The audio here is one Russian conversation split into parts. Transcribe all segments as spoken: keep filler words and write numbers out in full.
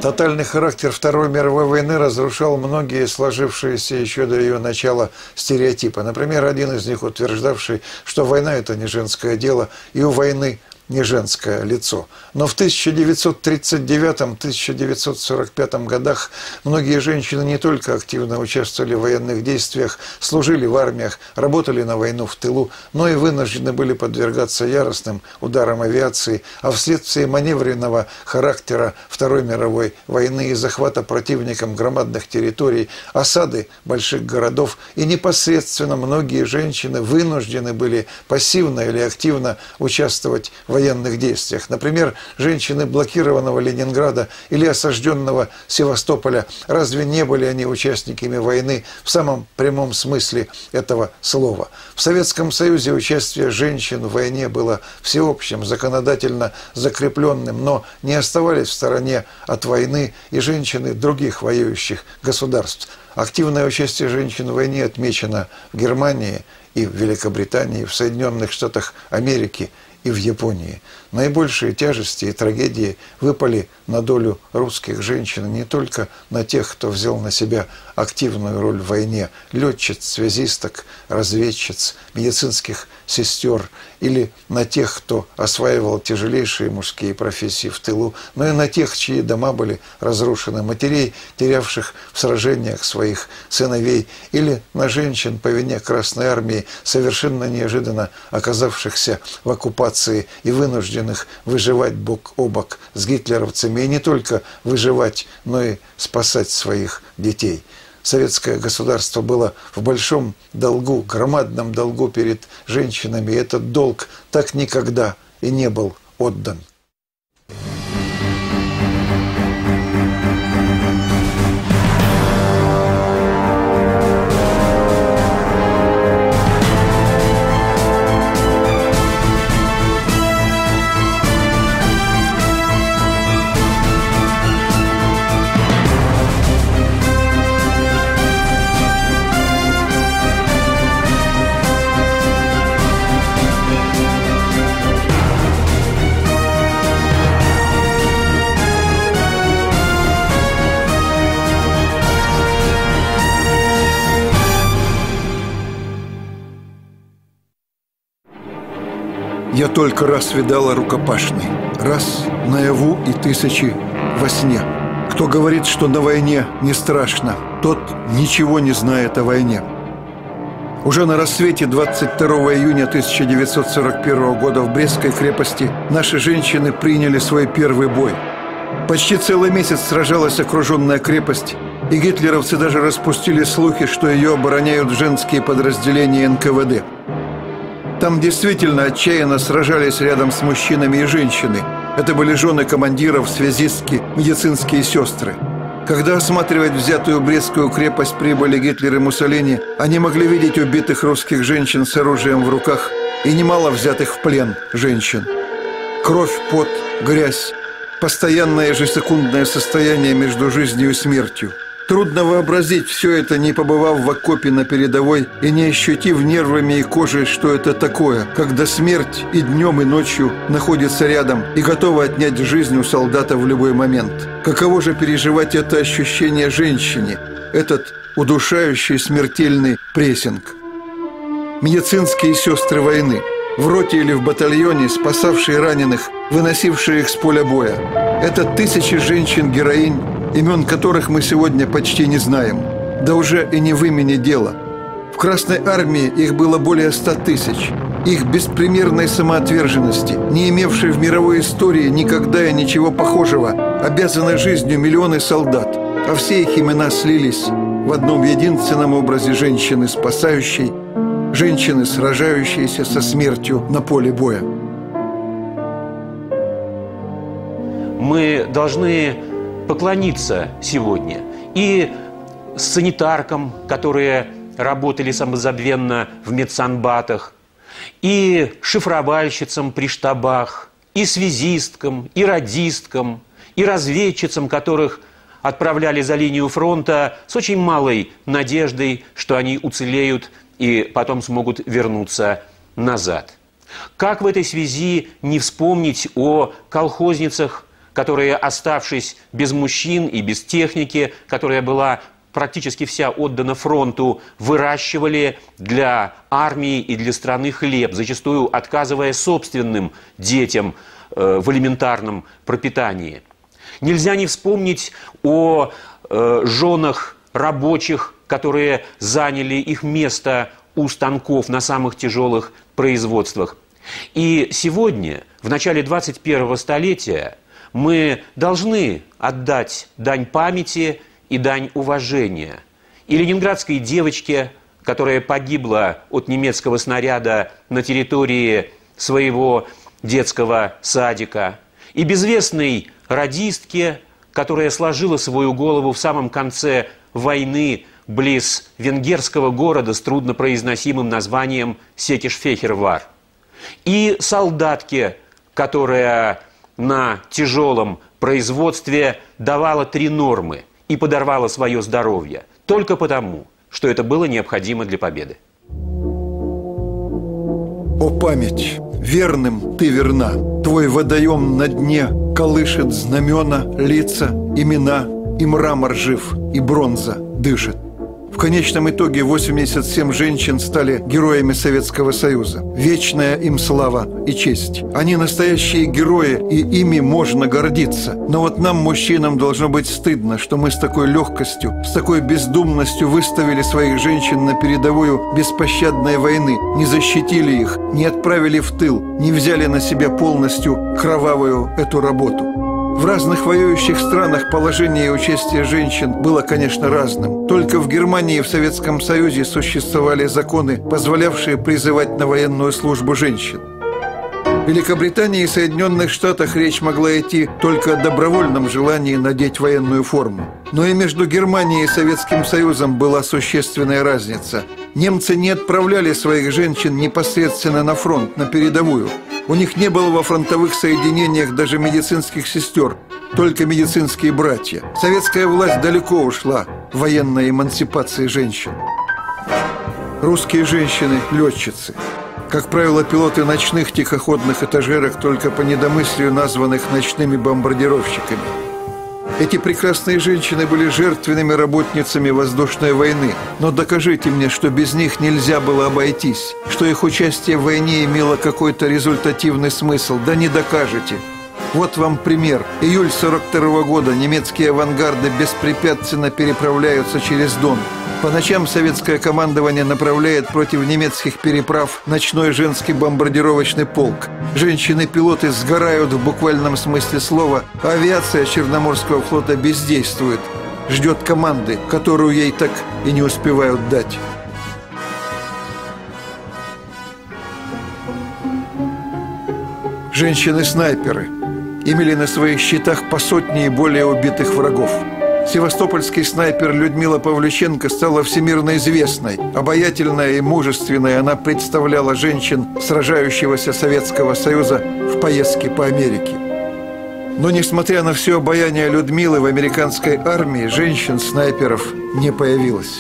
Тотальный характер Второй мировой войны разрушал многие сложившиеся еще до ее начала стереотипы. Например, один из них утверждавший, что война – это не женское дело, и у войны не женское лицо. Но в тысяча девятьсот тридцать девятом — тысяча девятьсот сорок пятом годах многие женщины не только активно участвовали в военных действиях, служили в армиях, работали на войну в тылу, но и вынуждены были подвергаться яростным ударам авиации, а вследствие маневренного характера Второй мировой войны и захвата противником громадных территорий, осады больших городов, и непосредственно многие женщины вынуждены были пассивно или активно участвовать в военных действиях. Например, женщины блокированного Ленинграда или осажденного Севастополя. Разве не были они участниками войны в самом прямом смысле этого слова? В Советском Союзе участие женщин в войне было всеобщим, законодательно закрепленным, но не оставались в стороне от войны и женщины других воюющих государств. Активное участие женщин в войне отмечено в Германии и в Великобритании, в Соединенных Штатах Америки и в Японии. Наибольшие тяжести и трагедии выпали на долю русских женщин, не только на тех, кто взял на себя активную роль в войне – летчиц, связисток, разведчиц, медицинских сестер, или на тех, кто осваивал тяжелейшие мужские профессии в тылу, но и на тех, чьи дома были разрушены, матерей, терявших в сражениях своих сыновей, или на женщин по вине Красной Армии, совершенно неожиданно оказавшихся в оккупации и вынужденных выживать бок о бок с гитлеровцами, и не только выживать, но и спасать своих детей. Советское государство было в большом долгу, громадном долгу перед женщинами, и этот долг так никогда и не был отдан. Я только раз видала рукопашный, раз наяву и тысячи во сне. Кто говорит, что на войне не страшно, тот ничего не знает о войне. Уже на рассвете двадцать второго июня тысяча девятьсот сорок первого года в Брестской крепости наши женщины приняли свой первый бой. Почти целый месяц сражалась окруженная крепость, и гитлеровцы даже распустили слухи, что ее обороняют женские подразделения эн ка вэ дэ. Там действительно отчаянно сражались рядом с мужчинами и женщины. Это были жены командиров, связистки, медицинские сестры. Когда осматривать взятую Брестскую крепость прибыли Гитлер и Муссолини, они могли видеть убитых русских женщин с оружием в руках и немало взятых в плен женщин. Кровь, пот, грязь, постоянное ежесекундное состояние между жизнью и смертью. Трудно вообразить все это, не побывав в окопе на передовой и не ощутив нервами и кожей, что это такое, когда смерть и днем, и ночью находится рядом и готова отнять жизнь у солдата в любой момент. Каково же переживать это ощущение женщине, этот удушающий смертельный прессинг? Медицинские сестры войны, в роте или в батальоне, спасавшие раненых, выносившие их с поля боя. Это тысячи женщин-героинь, имен которых мы сегодня почти не знаем. Да уже и не в имени дело. В Красной Армии их было более ста тысяч. Их беспримерной самоотверженности, не имевшей в мировой истории никогда и ничего похожего, обязаны жизнью миллионы солдат, а все их имена слились в одном единственном образе женщины спасающей, женщины, сражающиеся со смертью на поле боя. Мы должны поклониться сегодня и санитаркам, которые работали самозабвенно в медсанбатах, и шифровальщицам при штабах, и связисткам, и радисткам, и разведчицам, которых отправляли за линию фронта с очень малой надеждой, что они уцелеют и потом смогут вернуться назад. Как в этой связи не вспомнить о колхозницах, которые, оставшись без мужчин и без техники, которая была практически вся отдана фронту, выращивали для армии и для страны хлеб, зачастую отказывая собственным детям э, в элементарном пропитании. Нельзя не вспомнить о э, женах рабочих, которые заняли их место у станков на самых тяжелых производствах. И сегодня, в начале двадцать первого столетия, мы должны отдать дань памяти и дань уважения и ленинградской девочке, которая погибла от немецкого снаряда на территории своего детского садика, и безвестной радистке, которая сложила свою голову в самом конце войны близ венгерского города с труднопроизносимым названием Секиш-Фехервар, и солдатке, которая на тяжелом производстве давала три нормы и подорвала свое здоровье только потому, что это было необходимо для победы. О память, верным ты верна, твой водоем на дне колышет знамена, лица, имена, и мрамор жив, и бронза дышит. В конечном итоге восемьдесят семь женщин стали героями Советского Союза. Вечная им слава и честь. Они настоящие герои, и ими можно гордиться. Но вот нам, мужчинам, должно быть стыдно, что мы с такой легкостью, с такой бездумностью выставили своих женщин на передовую беспощадной войны, не защитили их, не отправили в тыл, не взяли на себя полностью кровавую эту работу. В разных воюющих странах положение и участие женщин было, конечно, разным. Только в Германии и в Советском Союзе существовали законы, позволявшие призывать на военную службу женщин. В Великобритании и Соединенных Штатах речь могла идти только о добровольном желании надеть военную форму. Но и между Германией и Советским Союзом была существенная разница. Немцы не отправляли своих женщин непосредственно на фронт, на передовую. У них не было во фронтовых соединениях даже медицинских сестер, только медицинские братья. Советская власть далеко ушла в военной эмансипации женщин. Русские женщины-летчицы. Как правило, пилоты ночных тихоходных этажерок, только по недомыслию названных ночными бомбардировщиками. Эти прекрасные женщины были жертвенными работницами воздушной войны. Но докажите мне, что без них нельзя было обойтись, что их участие в войне имело какой-то результативный смысл. Да не докажете. Вот вам пример. Июль сорок второго года. Немецкие авангарды беспрепятственно переправляются через Дон. По ночам советское командование направляет против немецких переправ ночной женский бомбардировочный полк. Женщины-пилоты сгорают в буквальном смысле слова, а авиация Черноморского флота бездействует, ждет команды, которую ей так и не успевают дать. Женщины-снайперы имели на своих счетах по сотне и более убитых врагов. Севастопольский снайпер Людмила Павлюченко стала всемирно известной. Обаятельная и мужественная, она представляла женщин сражающегося Советского Союза в поездке по Америке. Но, несмотря на все обаяние Людмилы, в американской армии женщин-снайперов не появилось.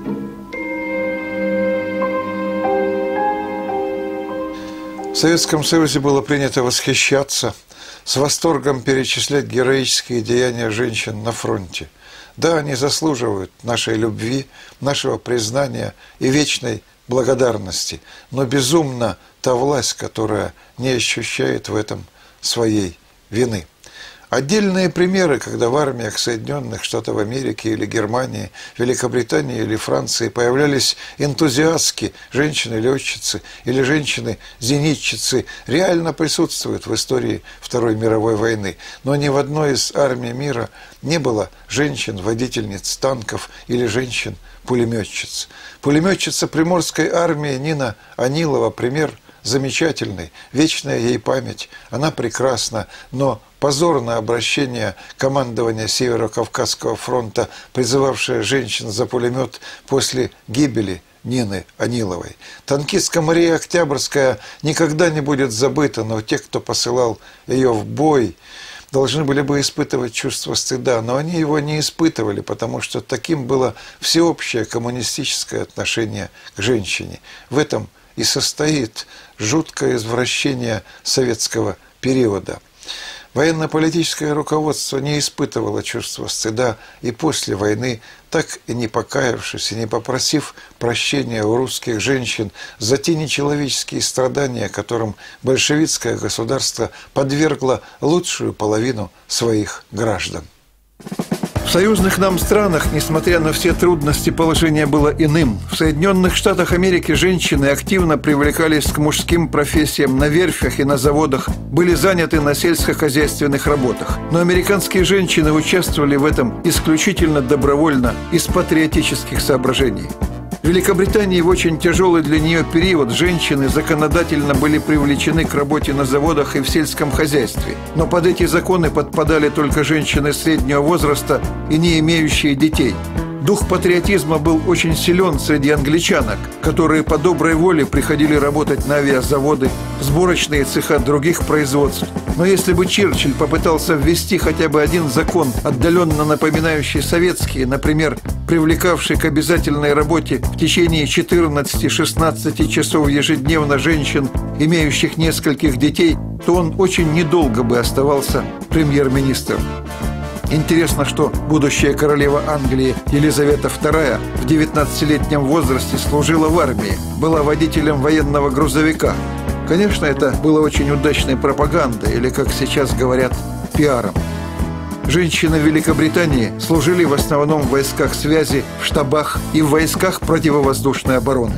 В Советском Союзе было принято восхищаться, с восторгом перечислять героические деяния женщин на фронте. Да, они заслуживают нашей любви, нашего признания и вечной благодарности, но безумна та власть, которая не ощущает в этом своей вины. Отдельные примеры, когда в армиях Соединенных Штатов Америки или Германии, Великобритании или Франции появлялись энтузиастки, женщины-летчицы или женщины-зенитчицы, реально присутствуют в истории Второй мировой войны. Но ни в одной из армий мира не было женщин-водительниц танков или женщин-пулеметчиц. Пулеметчица Приморской армии Нина Анилова – пример замечательный, вечная ей память, она прекрасна, но позорное обращение командования Северо-Кавказского фронта, призывавшее женщин за пулемет после гибели Нины Аниловой. Танкистка Мария Октябрьская никогда не будет забыта, но те, кто посылал ее в бой, должны были бы испытывать чувство стыда, но они его не испытывали, потому что таким было всеобщее коммунистическое отношение к женщине. В этом и состоит жуткое извращение советского периода. Военно-политическое руководство не испытывало чувства стыда и после войны, так и не покаявшись и не попросив прощения у русских женщин за те нечеловеческие страдания, которым большевистское государство подвергло лучшую половину своих граждан. В союзных нам странах, несмотря на все трудности, положение было иным. В Соединенных Штатах Америки женщины активно привлекались к мужским профессиям на верфях и на заводах, были заняты на сельскохозяйственных работах. Но американские женщины участвовали в этом исключительно добровольно, из патриотических соображений. В Великобритании в очень тяжелый для нее период женщины законодательно были привлечены к работе на заводах и в сельском хозяйстве. Но под эти законы подпадали только женщины среднего возраста и не имеющие детей. Дух патриотизма был очень силен среди англичанок, которые по доброй воле приходили работать на авиазаводы, в сборочные цеха других производств. Но если бы Черчилль попытался ввести хотя бы один закон, отдаленно напоминающий советские, например, привлекавший к обязательной работе в течение четырнадцати-шестнадцати часов ежедневно женщин, имеющих нескольких детей, то он очень недолго бы оставался премьер-министром. Интересно, что будущая королева Англии Елизавета вторая в девятнадцатилетнем возрасте служила в армии, была водителем военного грузовика. Конечно, это было очень удачной пропагандой, или, как сейчас говорят, пиаром. Женщины в Великобритании служили в основном в войсках связи, в штабах и в войсках противовоздушной обороны.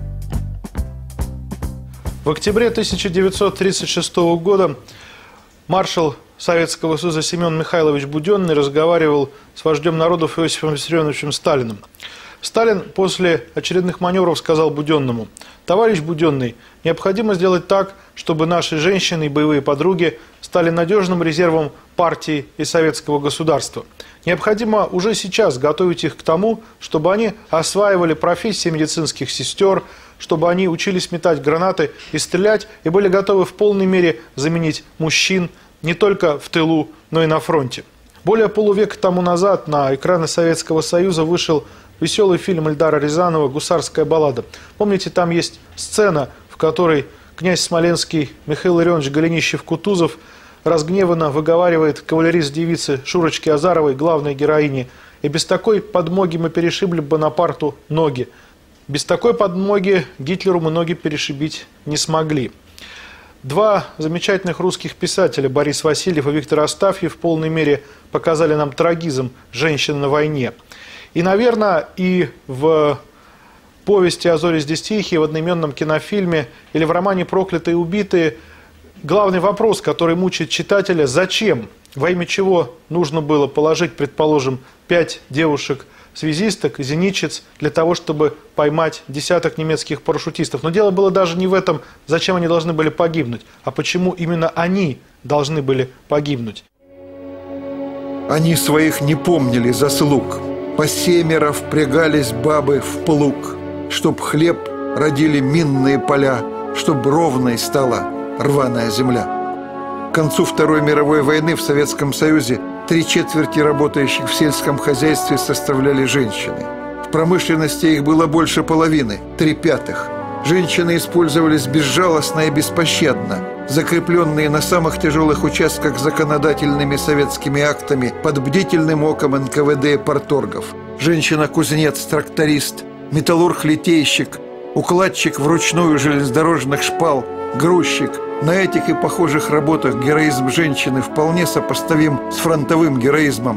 В октябре тысяча девятьсот тридцать шестого года маршал Советского Союза Семен Михайлович Буденный разговаривал с вождем народов Иосифом Виссарионовичем Сталиным. Сталин после очередных маневров сказал Буденному: «Товарищ Буденный, необходимо сделать так, чтобы наши женщины и боевые подруги стали надежным резервом партии и советского государства. Необходимо уже сейчас готовить их к тому, чтобы они осваивали профессии медицинских сестер, чтобы они учились метать гранаты и стрелять и были готовы в полной мере заменить мужчин не только в тылу, но и на фронте». Более полувека тому назад на экраны Советского Союза вышел веселый фильм Эльдара Рязанова «Гусарская баллада». Помните, там есть сцена, в которой князь Смоленский Михаил Ильич Голенищев-Кутузов разгневанно выговаривает кавалерист-девице Шурочке Азаровой, главной героине: «И без такой подмоги мы перешибли бы Бонапарту ноги. Без такой подмоги Гитлеру мы ноги перешибить не смогли». Два замечательных русских писателя, Борис Васильев и Виктор Астафьев, в полной мере показали нам трагизм женщин на войне. И, наверное, и в повести «А зори здесь тихие», в одноименном кинофильме или в романе «Проклятые и убитые» главный вопрос, который мучает читателя: зачем, во имя чего нужно было положить, предположим, пять девушек-связисток, зенитчиц, для того, чтобы поймать десяток немецких парашютистов. Но дело было даже не в этом, зачем они должны были погибнуть, а почему именно они должны были погибнуть. Они своих не помнили заслуг. По семеро впрягались бабы в плуг, чтоб хлеб родили минные поля, чтоб ровной стала рваная земля. К концу Второй мировой войны в Советском Союзе три четверти работающих в сельском хозяйстве составляли женщины. В промышленности их было больше половины, три пятых. Женщины использовались безжалостно и беспощадно, закрепленные на самых тяжелых участках законодательными советскими актами под бдительным оком эн ка вэ дэ и парторгов. Женщина-кузнец, тракторист, металлург-литейщик, укладчик вручную железнодорожных шпал, грузчик. На этих и похожих работах героизм женщины вполне сопоставим с фронтовым героизмом.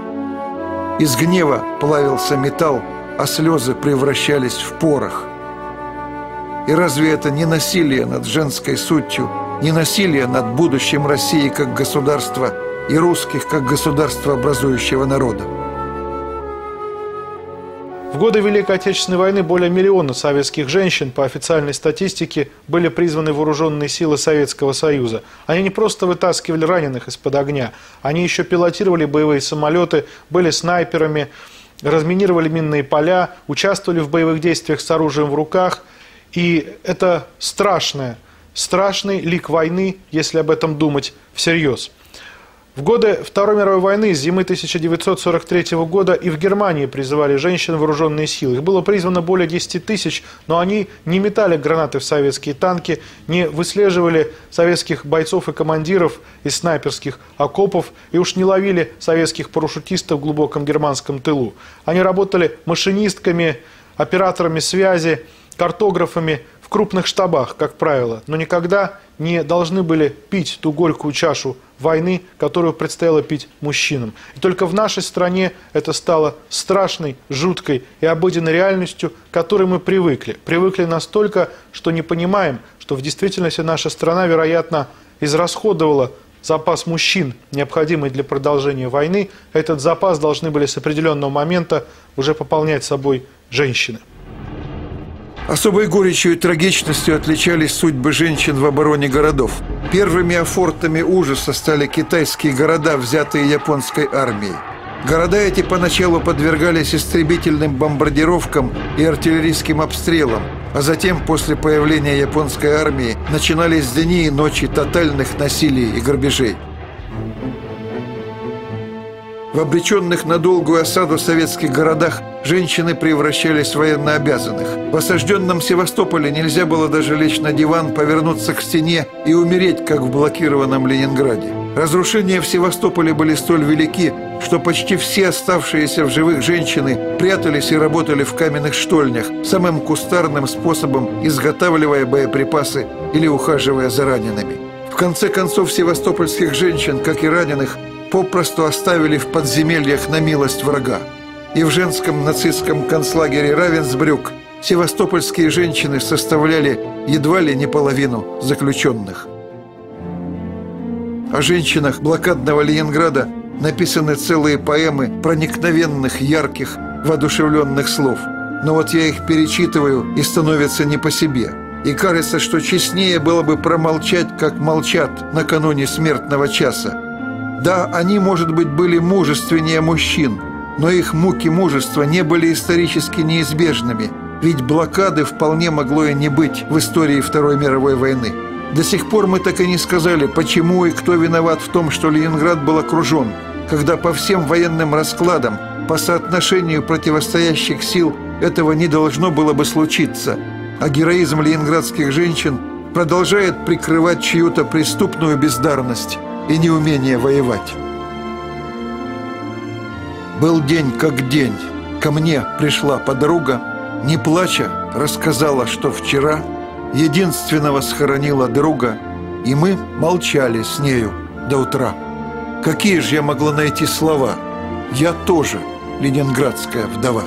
Из гнева плавился металл, а слезы превращались в порох. И разве это не насилие над женской сутью, не насилие над будущим России как государства и русских как государства образующего народа? В годы Великой Отечественной войны более миллиона советских женщин, по официальной статистике, были призваны в вооруженные силы Советского Союза. Они не просто вытаскивали раненых из-под огня, они еще пилотировали боевые самолеты, были снайперами, разминировали минные поля, участвовали в боевых действиях с оружием в руках. И это страшное, страшный лик войны, если об этом думать всерьез. В годы Второй мировой войны, зимы тысяча девятьсот сорок третьего года, и в Германии призывали женщин в вооруженные силы. Их было призвано более десяти тысяч, но они не метали гранаты в советские танки, не выслеживали советских бойцов и командиров из снайперских окопов и уж не ловили советских парашютистов в глубоком германском тылу. Они работали машинистками, операторами связи, картографами в крупных штабах, как правило, но никогда не должны были пить ту горькую чашу войны, которую предстояло пить мужчинам. И только в нашей стране это стало страшной, жуткой и обыденной реальностью, к которой мы привыкли. Привыкли настолько, что не понимаем, что в действительности наша страна, вероятно, израсходовала запас мужчин, необходимый для продолжения войны. Этот запас должны были с определенного момента уже пополнять собой женщины. Особой горечью и трагичностью отличались судьбы женщин в обороне городов. Первыми афортами ужаса стали китайские города, взятые японской армией. Города эти поначалу подвергались истребительным бомбардировкам и артиллерийским обстрелам, а затем, после появления японской армии, начинались дни и ночи тотальных насилий и грабежей. В обреченных на долгую осаду советских городах женщины превращались в военнообязанных. В осажденном Севастополе нельзя было даже лечь на диван, повернуться к стене и умереть, как в блокированном Ленинграде. Разрушения в Севастополе были столь велики, что почти все оставшиеся в живых женщины прятались и работали в каменных штольнях, самым кустарным способом изготавливая боеприпасы или ухаживая за ранеными. В конце концов, севастопольских женщин, как и раненых, попросту оставили в подземельях на милость врага. И в женском нацистском концлагере Равенсбрюк севастопольские женщины составляли едва ли не половину заключенных. О женщинах блокадного Ленинграда написаны целые поэмы проникновенных, ярких, воодушевленных слов. Но вот я их перечитываю, и становится не по себе. И кажется, что честнее было бы промолчать, как молчат накануне смертного часа. Да, они, может быть, были мужественнее мужчин, но их муки мужества не были исторически неизбежными, ведь блокады вполне могло и не быть в истории Второй мировой войны. До сих пор мы так и не сказали, почему и кто виноват в том, что Ленинград был окружен, когда по всем военным раскладам, по соотношению противостоящих сил этого не должно было бы случиться, а героизм ленинградских женщин продолжает прикрывать чью-то преступную бездарность и неумение воевать. Был день как день. Ко мне пришла подруга, не плача, рассказала, что вчера единственного схоронила друга, и мы молчали с нею до утра. Какие же я могла найти слова? Я тоже ленинградская вдова.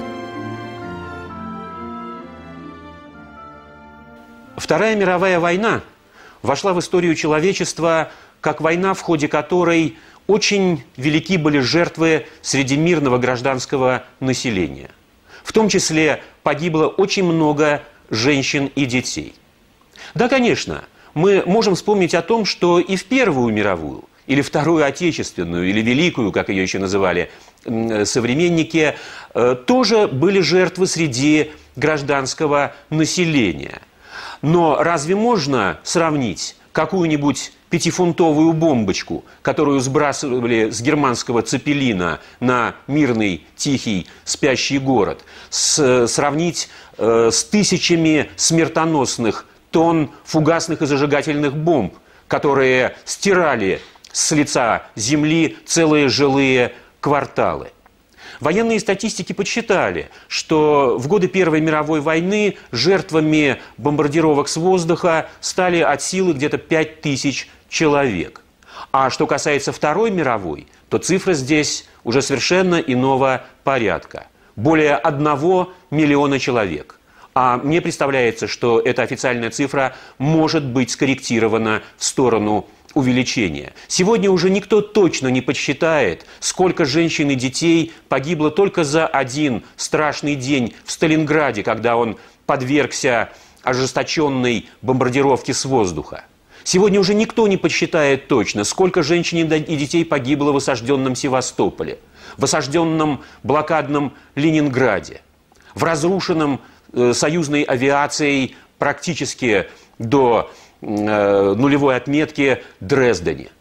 Вторая мировая война вошла в историю человечества как война, в ходе которой очень велики были жертвы среди мирного гражданского населения. В том числе погибло очень много женщин и детей. Да, конечно, мы можем вспомнить о том, что и в Первую мировую, или Вторую Отечественную, или Великую, как ее еще называли современники, тоже были жертвы среди гражданского населения. Но разве можно сравнить какую-нибудь пятифунтовую бомбочку, которую сбрасывали с германского цепелина на мирный, тихий, спящий город, с, сравнить э, с тысячами смертоносных тонн фугасных и зажигательных бомб, которые стирали с лица земли целые жилые кварталы? Военные статистики подсчитали, что в годы Первой мировой войны жертвами бомбардировок с воздуха стали от силы где-то пять тысяч человек. А что касается Второй мировой, то цифра здесь уже совершенно иного порядка. Более одного миллиона человек. А мне представляется, что эта официальная цифра может быть скорректирована в сторону увеличения. Сегодня уже никто точно не подсчитает, сколько женщин и детей погибло только за один страшный день в Сталинграде, когда он подвергся ожесточенной бомбардировке с воздуха. Сегодня уже никто не подсчитает точно, сколько женщин и детей погибло в осажденном Севастополе, в осажденном блокадном Ленинграде, в разрушенном э, союзной авиацией практически до нулевой отметки Дрездене.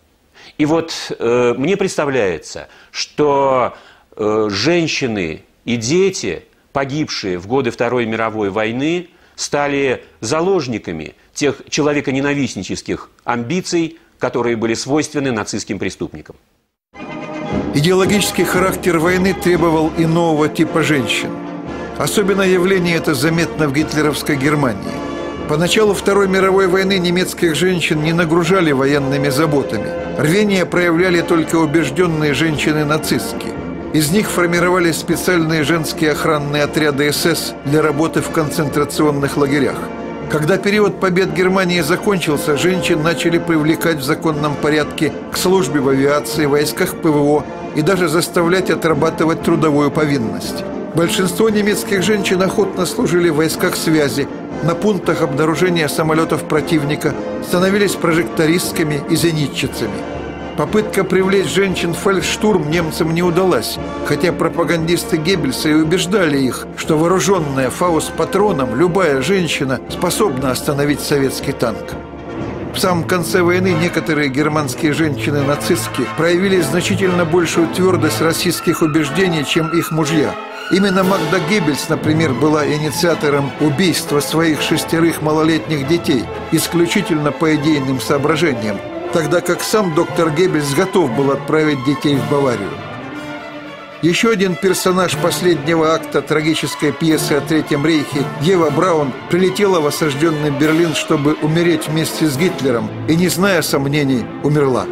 И вот э, мне представляется, что э, женщины и дети, погибшие в годы Второй мировой войны, стали заложниками тех человеконенавистнических амбиций, которые были свойственны нацистским преступникам. Идеологический характер войны требовал и нового типа женщин. Особенно явление это заметно в гитлеровской Германии. По началу Второй мировой войны немецких женщин не нагружали военными заботами. Рвение проявляли только убежденные женщины-нацистки. Из них формировались специальные женские охранные отряды эс эс для работы в концентрационных лагерях. Когда период побед Германии закончился, женщин начали привлекать в законном порядке к службе в авиации, войсках пэ вэ о и даже заставлять отрабатывать трудовую повинность. Большинство немецких женщин охотно служили в войсках связи, на пунктах обнаружения самолетов противника, становились прожектористками и зенитчицами. Попытка привлечь женщин в фальшштурм немцам не удалась, хотя пропагандисты Геббельса и убеждали их, что вооруженная фаус-патроном любая женщина способна остановить советский танк. В самом конце войны некоторые германские женщины-нацистки проявили значительно большую твердость российских убеждений, чем их мужья. Именно Магда Геббельс, например, была инициатором убийства своих шестерых малолетних детей, исключительно по идейным соображениям, тогда как сам доктор Геббельс готов был отправить детей в Баварию. Еще один персонаж последнего акта трагической пьесы о Третьем рейхе, Ева Браун, прилетела в осажденный Берлин, чтобы умереть вместе с Гитлером, и, не зная сомнений, умерла.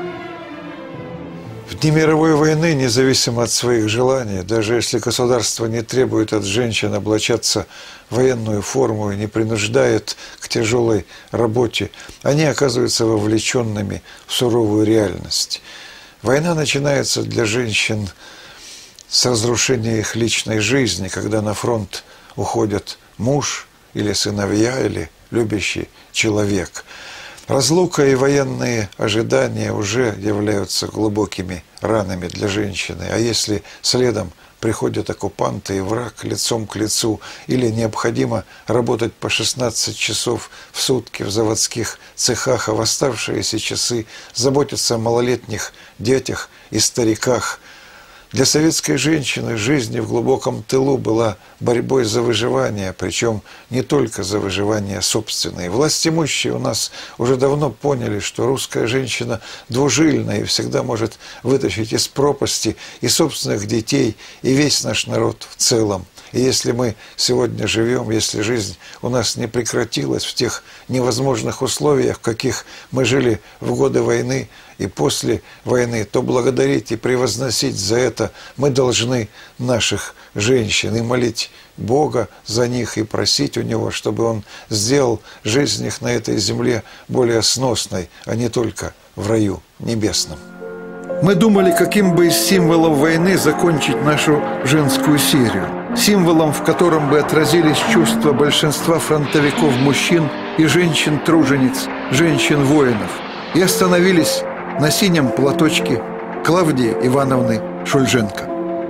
В дни мировой войны, независимо от своих желаний, даже если государство не требует от женщин облачаться в военную форму и не принуждает к тяжелой работе, они оказываются вовлеченными в суровую реальность. Война начинается для женщин с разрушения их личной жизни, когда на фронт уходят муж или сыновья, или любящий человек. Разлука и военные ожидания уже являются глубокими ранами для женщины. А если следом приходят оккупанты и враг лицом к лицу, или необходимо работать по шестнадцать часов в сутки в заводских цехах, а в оставшиеся часы заботиться о малолетних детях и стариках, для советской женщины жизнь в глубоком тылу была борьбой за выживание, причем не только за выживание собственное. Властимущие у нас уже давно поняли, что русская женщина двужильная и всегда может вытащить из пропасти и собственных детей, и весь наш народ в целом. И если мы сегодня живем, если жизнь у нас не прекратилась в тех невозможных условиях, в каких мы жили в годы войны и после войны, то благодарить и превозносить за это мы должны наших женщин и молить Бога за них и просить у Него, чтобы Он сделал жизнь их на этой земле более сносной, а не только в раю небесном. Мы думали, каким бы из символов войны закончить нашу женскую серию. Символом, в котором бы отразились чувства большинства фронтовиков-мужчин и женщин-тружениц, женщин-воинов. И остановились на синем платочке Клавдии Ивановны Шульженко.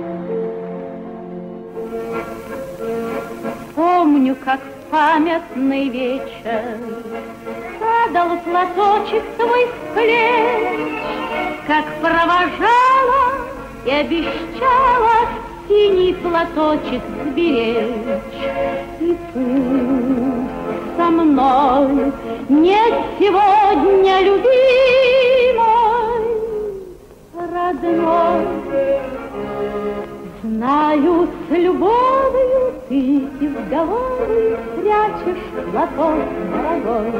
Помню, как в памятный вечер падал платочек твой с плеч, как провожала и обещала синий платочек сберечь. И пусть со мной нет сегодня любимой, родной, знаю, с любовью ты из головы прячешь платок дорогой.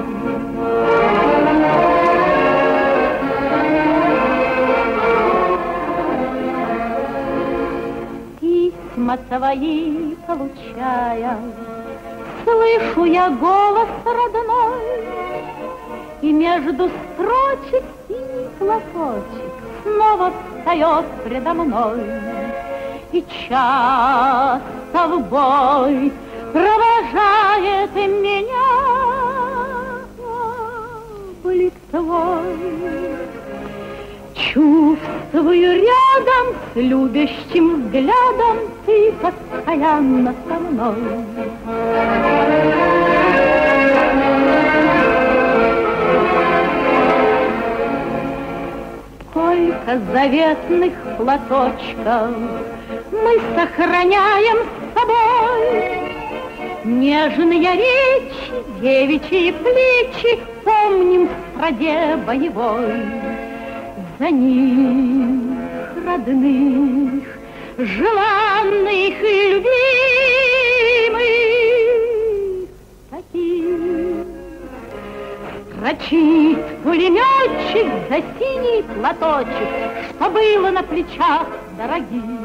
Письма твои получая, слышу я голос родной, и между строчек синий платочек снова встает предо мной. И часто в бой провожает меня облик твой. Чувствую рядом с любящим взглядом ты постоянно со мной. запаха заветных платочков мы сохраняем с собой. Нежные речи, девичьи плечи помним в страде боевой. За них, родных, желанных и любимых, таких строчит пулеметчик за синий платочек, что было на плечах дорогих.